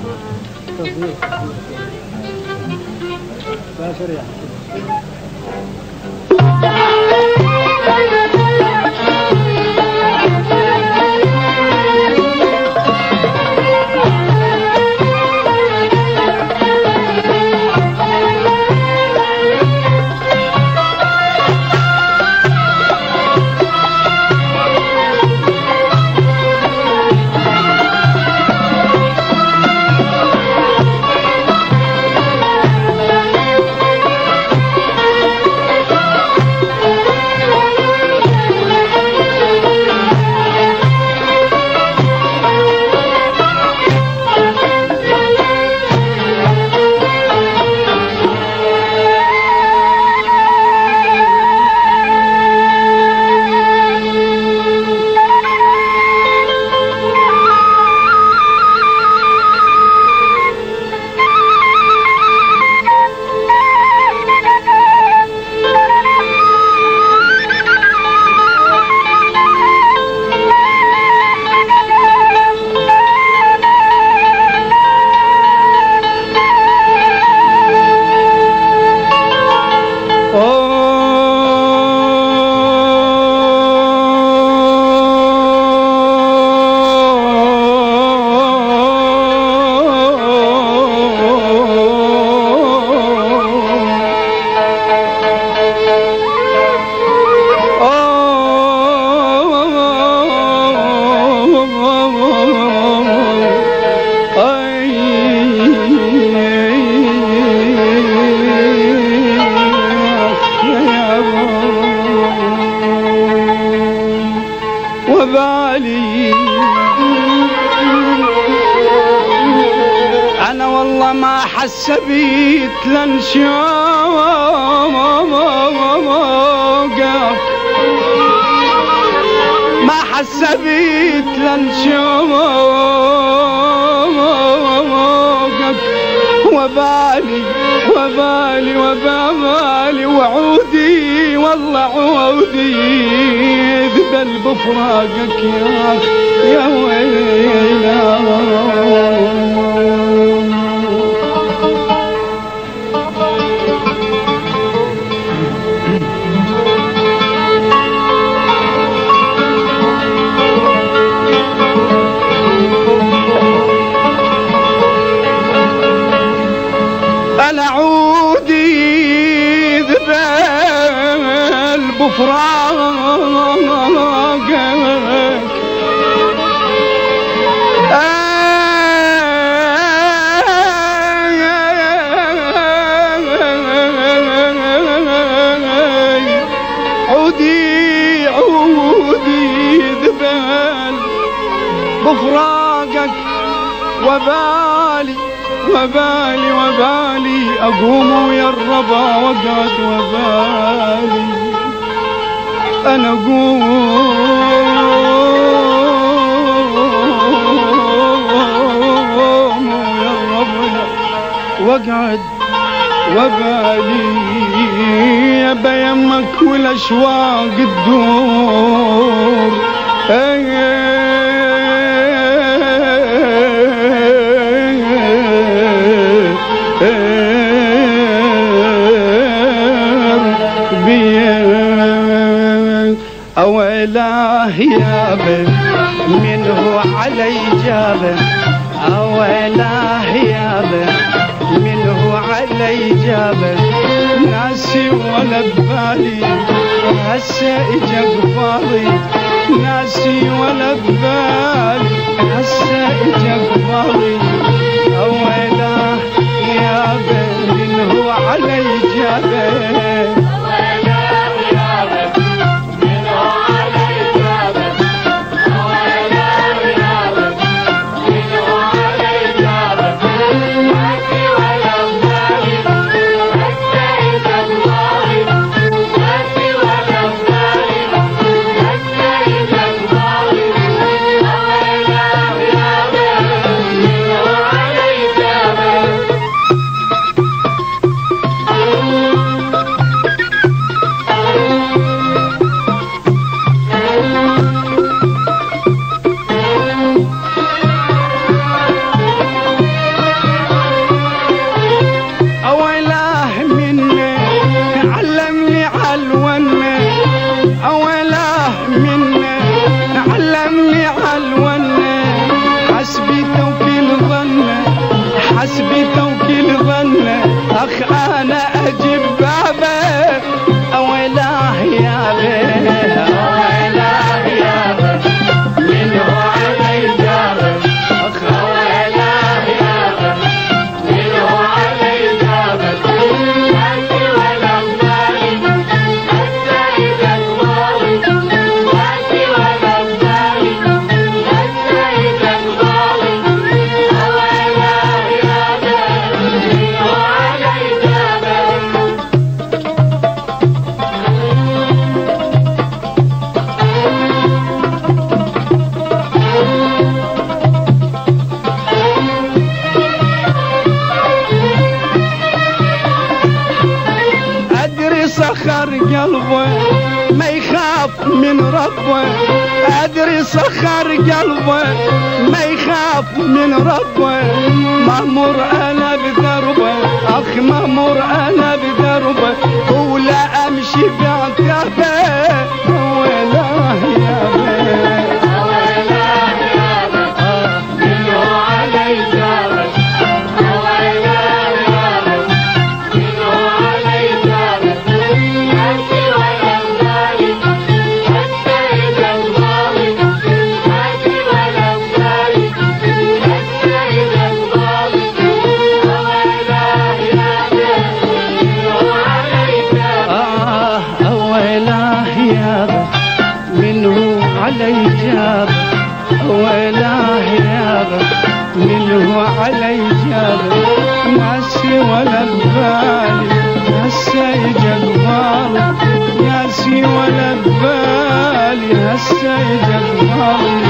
باشر يعني. وبالي أنا والله ما حسبيت لنشوقك، ما حسبيت لنشوقك، وبالي وبالي وبالي وعودي والله عودي ذبل بفراقك يا ويلا. أنا عودي ذبل بفراقك، عودي عودي ذبل بفراقك، وبالي وبالي وبالي أقوم ويا الربا وقعد، وبالي أنا أقوم ويا الربا وقعد، وبالي يبا يمك والأشواق الدور أويلاه يابا منه علي جابه، أويلاه يابا منه علي جابه، ناسي ولا ببالي هسه اجا قفالي، ناسي ولا ببالي هسه اجا قفالي، أويلاه يابا منه علي جابه، حسبي توكيل ظنه اخ انا اجيب بابه اويلاه يابه اويلاه يابه منه علي جابه اخ اويلاه يابه منه علي جابه ماشي ولا مبالي حتى اذا الغالي ماشي ولا مبالي حتى اذا الغالي اويلاه يابه منه علي جابه أدري سخر قلبه ما يخاف من ربه أدري سخر قلبه ما يخاف من ربه مأمور أنا بدربه أخ مأمور أنا بدربه ولا أمشي بعتبه ولا يابه منه علي جاب ويلاه يابا منه علي جاب ناسي ولا ببالي هسه اجا قبالي ناسي ولا ببالي هسه اجا قبالي